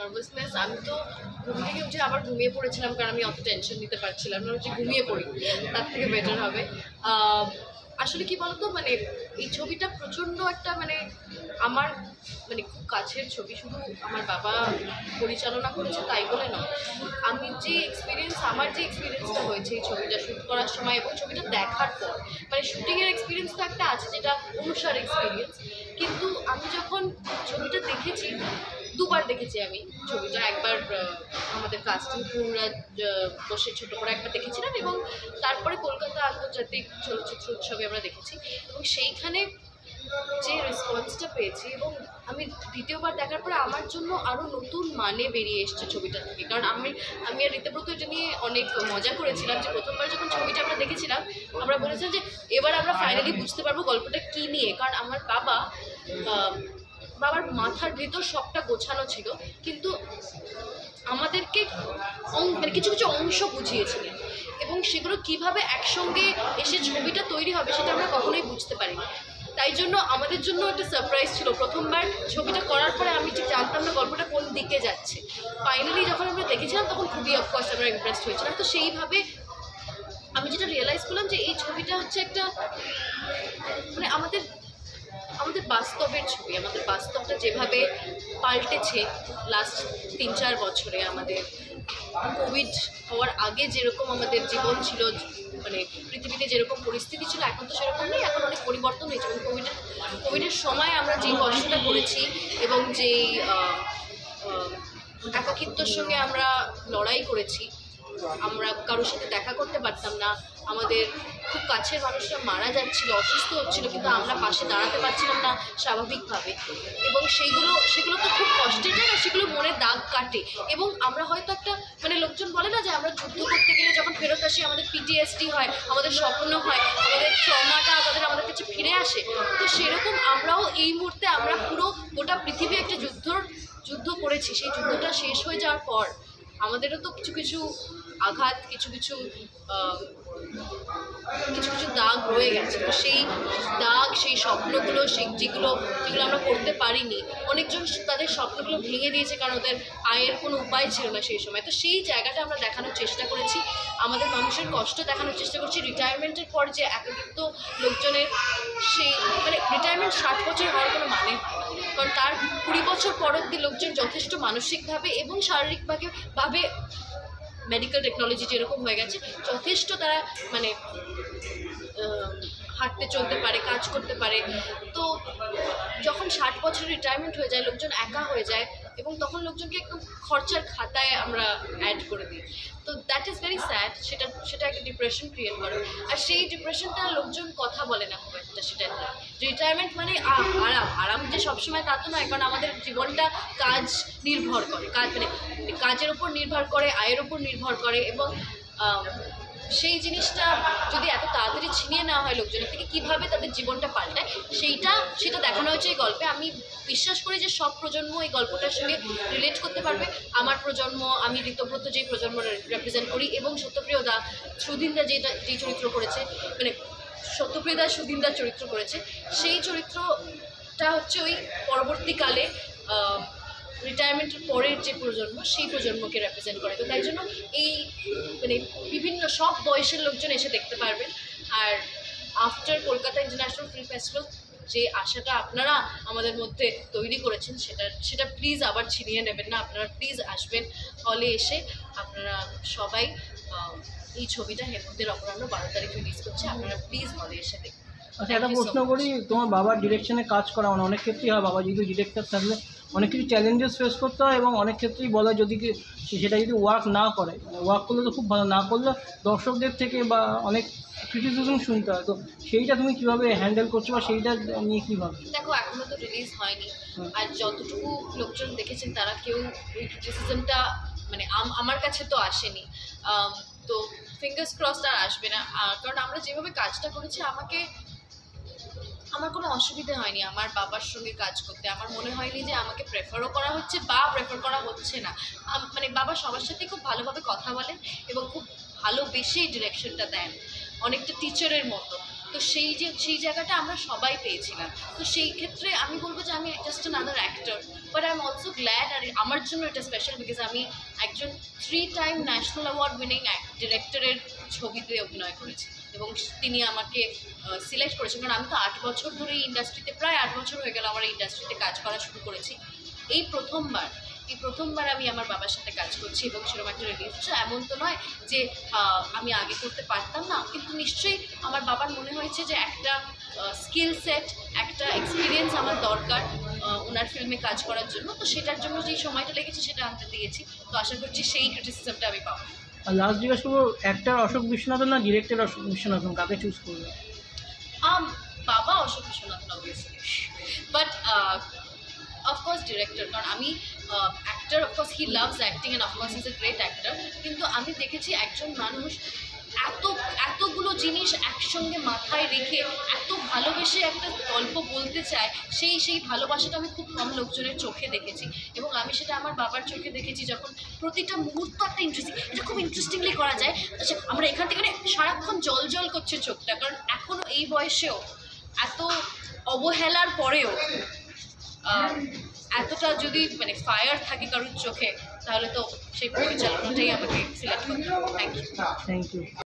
Nervousness, আমি তো ঘুম থেকে উঠে আবার ঘুমিয়ে পড়েছিলাম, কারণ আমি অত টেনশন নিতে পারছিলাম না, যে ঘুমিয়ে পড়ি তার থেকে বেটার হবে। আসলে কি বলতো, মানে এই ছবিটা প্রচণ্ড একটা মানে আমার মানে খুব কাছের ছবি। শুধু আমার বাবা পরিচালনা করেছে তাই বলে নয়, আমি যে আমার যে এক্সপিরিয়েন্সটা হয়েছে এই ছবিটা শ্যুট করার সময় এবং ছবিটা দেখার পর, মানে শুটিংয়ের এক্সপিরিয়েন্স তো একটা আছে যেটা অনুসার এক্সপিরিয়েন্স, কিন্তু আমি যখন ছবিটা দেখেছি, দুবার দেখেছি আমি ছবিটা। একবার আমাদের কাস্টিং ক্রুরা বসে ছোটো করে একবার দেখেছিলাম, এবং তারপরে কলকাতা আন্তর্জাতিক চলচ্চিত্র উৎসবে আমরা দেখেছি, এবং সেইখানে যে রেসপন্সটা পেয়েছি, এবং আমি দ্বিতীয়বার দেখার পরে আমার জন্য আরও নতুন মানে বেরিয়ে এসছে ছবিটা থেকে। কারণ আমি আর ঋতব্রত এটা নিয়ে অনেক মজা করেছিলাম যে প্রথমবার যখন ছবিটা আমরা দেখেছিলাম, আমরা বলেছিলাম যে এবার আমরা ফাইনালি বুঝতে পারবো গল্পটা কী নিয়ে। কারণ আমার বাবার মাথার ভেতর সবটা গোছানো ছিল, কিন্তু আমাদেরকে মানে কিছু কিছু অংশ বুঝিয়েছিলেন, এবং সেগুলো কিভাবে একসঙ্গে এসে ছবিটা তৈরি হবে সেটা আমরা কখনোই বুঝতে পারিনি। তাই জন্য আমাদের জন্য একটা সারপ্রাইজ ছিল প্রথমবার ছবিটা করার পরে। আমি ঠিক জানতাম না গল্পটা কোন দিকে যাচ্ছে। ফাইনালি যখন আমরা দেখেছিলাম তখন খুবই অফকোর্স আমরা ইমপ্রেসড হয়েছিলাম। তো সেইভাবে আমি যেটা রিয়েলাইজ করলাম যে এই ছবিটা হচ্ছে একটা মানে আমাদের বাস্তবের ছবি। আমাদের বাস্তবটা যেভাবে পাল্টেছে লাস্ট 3-4 বছরে, আমাদের কোভিড হওয়ার আগে যেরকম আমাদের জীবন ছিল, মানে পৃথিবীতে যেরকম পরিস্থিতি ছিল, এখন তো সেরকম নেই, এখন অনেক পরিবর্তন হয়েছে। এবং কোভিডের সময় আমরা যে কষ্টটা করেছি এবং যেই একাকিত্বর সঙ্গে আমরা লড়াই করেছি, আমরা কারোর সাথে দেখা করতে পারতাম না, আমাদের খুব কাছের মানুষরা মারা যাচ্ছিল, অসুস্থ হচ্ছিল, কিন্তু আমরা পাশে দাঁড়াতে পারছিলাম না স্বাভাবিকভাবে। এবং সেগুলো তো খুব কষ্টের জায়গা, সেগুলো মনে দাগ কাটে। এবং আমরা হয়তো একটা মানে লোকজন বলে না যে আমরা যুদ্ধ করতে গেলে যখন ফেরত আসি আমাদের PTSD হয়, আমাদের স্বপ্ন হয়, আমাদের ট্রমাটা আমাদের কাছে ফিরে আসে। তো সেরকম আমরাও এই মুহূর্তে আমরা পুরো গোটা পৃথিবী একটা যুদ্ধ করেছি। সেই যুদ্ধটা শেষ হয়ে যাওয়ার পর আমাদেরও তো কিছু কিছু আঘাত, কিছু কিছু দাগ রয়ে গেছে। তো সেই দাগ, সেই স্বপ্নগুলো, যেগুলো আমরা করতে পারিনি, অনেকজন তাদের স্বপ্নগুলো ভেঙে দিয়েছে, কারণ ওদের আয়ের কোনো উপায় ছিল না সেই সময়। তো সেই জায়গাটা আমরা দেখানোর চেষ্টা করেছি, আমাদের মানুষের কষ্ট দেখানোর চেষ্টা করছি। রিটায়ারমেন্টের পর যে একাকিত্ব লোকজনের, সেই মানে রিটায়ারমেন্ট 60 বছর হওয়ার কোনো মানে হয় না, কারণ তার 20 বছর পর অব্দি লোকজন যথেষ্ট মানসিকভাবে এবং শারীরিকভাবে মেডিকেল টেকনোলজি যেরকম হয়ে গেছে, যথেষ্ট তারা মানে হাঁটতে চলতে পারে, কাজ করতে পারে। তো যখন 60 বছর রিটায়ারমেন্ট হয়ে যায়, লোকজন একা হয়ে যায়, এবং তখন লোকজনকে একদম খরচার খাতায় আমরা অ্যাড করে দিই। তো দ্যাট ইজ ভেরি স্যাড। সেটা একটা ডিপ্রেশন ক্রিয়েট করে, আর সেই ডিপ্রেশনটা লোকজন কথা বলে না খুব একটা। সেটা রিটায়ারমেন্ট মানে আরাম যে সবসময় তা তো নয়, কারণ আমাদের জীবনটা কাজ নির্ভর করে, মানে কাজের ওপর নির্ভর করে, আয়ের ওপর নির্ভর করে। এবং সেই জিনিসটা যদি এত তাড়াতাড়ি ছিনিয়ে নেওয়া হয় লোকজনের থেকে, কীভাবে তাদের জীবনটা পাল্টায় সেটা দেখানো হয়েছে এই গল্পে। আমি বিশ্বাস করি যে সব প্রজন্ম এই গল্পটার সঙ্গে রিলেট করতে পারবে। আমার প্রজন্ম, আমি ঋতব্রত যেই প্রজন্ম রেপ্রেজেন্ট করি, এবং সত্যপ্রিয়দা, সুদিনদা যেই চরিত্র করেছে, মানে সত্যপ্রিয়দা সুদিনদার চরিত্র করেছে, সেই চরিত্রটা হচ্ছে ওই পরবর্তীকালে রিটায়ারমেন্টের পরের যে প্রজন্ম, সেই প্রজন্মকে রেপ্রেজেন্ট করে। তো তাই জন্য এই মানে বিভিন্ন সব বয়সের লোকজন এসে দেখতে পারবেন। আর after Kolkata international film festival যে আশাটা আপনারা আমাদের মধ্যে তৈরি করেছেন, সেটা প্লিজ আবার ছিনিয়ে নেবেন না। আপনারা প্লিজ আসবেন হলে এসে। আপনারা সবাই এই ছবিটা হেমন্তের অপরাহ্ন 12 তারিখ রিলিজ করছে, আপনারা প্লিজ হলে এসে দেখবেন। আচ্ছা, একটা প্রশ্ন করি, তোমার বাবার ডিরেকশনে কাজ করা মানে অনেক ক্ষেত্রেই হয়, বাবা যেহেতু ডিরেক্টর থাকলে অনেক কিছু চ্যালেঞ্জেস ফেস করতে হয়, এবং অনেক ক্ষেত্রেই বলা যদি সেটা যদি ওয়ার্ক না করে, ওয়ার্ক করলে তো খুব ভালো, না করলে দর্শকদের থেকে বা অনেক ক্রিটিসিজম শুনতে হয়। তো সেইটা তুমি কীভাবে হ্যান্ডেল করছো, বা সেইটা নিয়ে কী ভাবছো? দেখো, এখনও তো রিলিজ হয়নি, আর যতটুকু লোকজন দেখেছেন তারা কেউ ওই ক্রিটিসিজমটা মানে আমার কাছে তো আসেনি। তো ফিঙ্গার্স ক্রসড আর আসবে না, কারণ আমরা যেভাবে কাজটা করেছি আমার কোনো অসুবিধা হয়নি আমার বাবার সঙ্গে কাজ করতে। আমার মনে হয়নি যে আমাকে প্রেফারও করা হচ্ছে বা প্রেফার করা হচ্ছে না। মানে বাবা সবার সাথেই খুব ভালোভাবে কথা বলেন এবং খুব ভালোবেসেই ডিরেকশনটা দেন। অনেকটা টিচারের মতো। তো সেই জায়গাটা আমরা সবাই পেয়েছিলাম। তো সেই ক্ষেত্রে আমি বলবো যে আমি just another actor, but I am also glad. আর আমার জন্য এটা স্পেশাল বিকজ আমি একজন 3 টাইম ন্যাশনাল অ্যাওয়ার্ড উইনিং ডিরেক্টরের ছবিতে অভিনয় করেছি এবং তিনি আমাকে সিলেক্ট করেছেন। কারণ আমি তো 8 বছর ধরে এই ইন্ডাস্ট্রিতে, প্রায় 8 বছর হয়ে গেল আমার এই ইন্ডাস্ট্রিতে কাজ করা শুরু করেছি। এই প্রথমবার আমি আমার বাবার সাথে কাজ করছি এবং সেরকম একটা রিলিজ। এমন তো নয় যে আমি আগে করতে পারতাম না, কিন্তু নিশ্চয়ই আমার বাবার মনে হয়েছে যে একটা স্কিল সেট, একটা এক্সপিরিয়েন্স আমার দরকার ওনার ফিল্মে কাজ করার জন্য। তো সেটার জন্য যেই সময়টা লেগেছে সেটা আনতে দিয়েছি। তো আশা করছি সেই ক্রিটিসিজমটা আমি পাবো। আর লাস্ট জিজ্ঞাসা করবো, অ্যাক্টর অশোক বিশ্বনাথন না ডিরেক্টর অশোক বিশ্বনাথন, কাকে চুজ করবে? বাবা Ashok Viswanathan obviously, but of course director. কারণ আমি actor, of course he loves acting and of course is a great actor, কিন্তু আমি দেখেছি একজন মানুষ এতগুলো জিনিস একসঙ্গে মাথায় রেখে এত ভালোবেসে একটা গল্প বলতে চায়, সেই ভালোবাসাটা আমি খুব কম লোকজনের চোখে দেখেছি। এবং আমি সেটা আমার বাবার চোখে দেখেছি, যখন প্রতিটা মুহূর্ত একটা ইন্টারেস্টিং, এটা খুব ইন্টারেস্টিংলি করা যায়। আচ্ছা, আমরা এখান থেকে সারাক্ষণ জল করছে চোখটা, কারণ এখনও এই বয়সেও এত অবহেলার পরেও এতটা যদি মানে ফায়ার থাকে কারোর চোখে, তাহলে তো সেই পরিচালনাটাই আমাকে সিলেক্ট করতে হবে। Thank you.